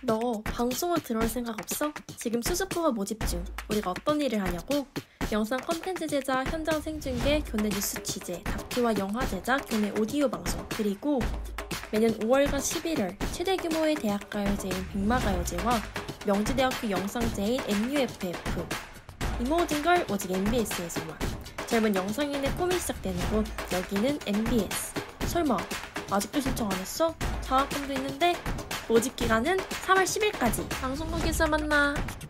너 방송을 들어올 생각 없어? 지금 수습부가 모집 중. 우리가 어떤 일을 하냐고? 영상 컨텐츠 제작, 현장 생중계, 교내 뉴스 취재, 다큐와 영화 제작, 교내 오디오 방송, 그리고 매년 5월과 11월 최대 규모의 대학가요제인 빅마가요제와 명지대학교 영상제인 MUFF, 이 모든 걸 오직 MBS에서만. 젊은 영상인의 꿈이 시작되는 곳, 여기는 MBS. 설마 아직도 신청 안 했어? 장학금도 있는데? 모집 기간은 3월 10일까지. 방송국에서 만나.